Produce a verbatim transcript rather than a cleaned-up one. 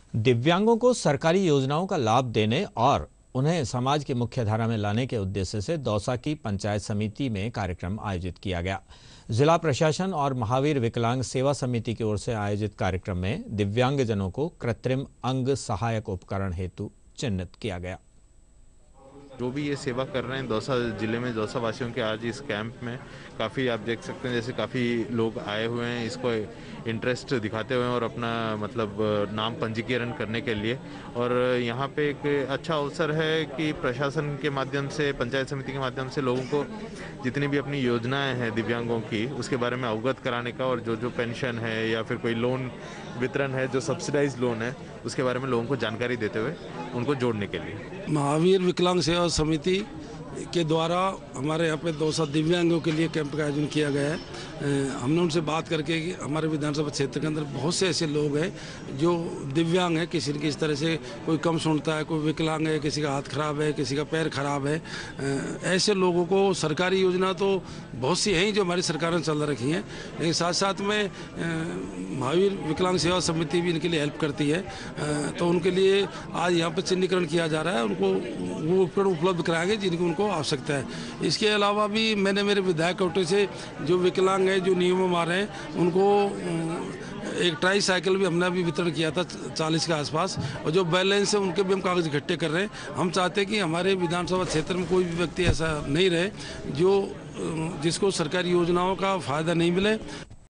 दिव्यांगों को सरकारी योजनाओं का लाभ देने और उन्हें समाज की मुख्य धारा में लाने के उद्देश्य से दौसा की पंचायत समिति में कार्यक्रम आयोजित किया गया। जिला प्रशासन और महावीर विकलांग सेवा समिति की ओर से आयोजित कार्यक्रम में दिव्यांगजनों को कृत्रिम अंग सहायक उपकरण हेतु चिन्हित किया गया। जो भी ये सेवा कर रहे हैं दौसा जिले में, दौसा वासियों के आज इस कैंप में काफ़ी आप देख सकते हैं, जैसे काफ़ी लोग आए हुए हैं इसको इंटरेस्ट दिखाते हुए और अपना मतलब नाम पंजीकरण करने के लिए। और यहाँ पे एक अच्छा अवसर है कि प्रशासन के माध्यम से, पंचायत समिति के माध्यम से लोगों को जितनी भी अपनी योजनाएं हैं दिव्यांगों की उसके बारे में अवगत कराने का, और जो जो पेंशन है या फिर कोई लोन वितरण है, जो सब्सिडाइज लोन है, उसके बारे में लोगों को जानकारी देते हुए उनको जोड़ने के लिए महावीर विकलांग सेवा समिति के द्वारा हमारे यहाँ पे दौसा दिव्यांगों के लिए कैंप का आयोजन किया गया है। हमने उनसे बात करके कि हमारे विधानसभा क्षेत्र के अंदर बहुत से ऐसे लोग हैं जो दिव्यांग हैं, किसी न किसी तरह से, कोई कम सुनता है, कोई विकलांग है, किसी का हाथ खराब है, किसी का पैर खराब है। ऐसे लोगों को सरकारी योजना तो बहुत सी हैं जो हमारी सरकार ने चल रखी हैं, लेकिन साथ साथ में महावीर विकलांग सेवा समिति भी इनके लिए हेल्प करती है। तो उनके लिए आज यहाँ पर चिन्हीकरण किया जा रहा है, उनको वो उपकरण उपलब्ध कराएंगे जिनको उनको आवश्यकता है। इसके अलावा भी मैंने मेरे विधायक कोटे से जो विकलांग है, जो नियमों मार रहे हैं, उनको एक ट्राई साइकिल भी हमने अभी वितरण किया था चालीस के आसपास, और जो बैलेंस है उनके भी हम कागज इकट्ठे कर रहे हैं। हम चाहते हैं कि हमारे विधानसभा क्षेत्र में कोई भी व्यक्ति ऐसा नहीं रहे जो जिसको सरकारी योजनाओं का फायदा नहीं मिले।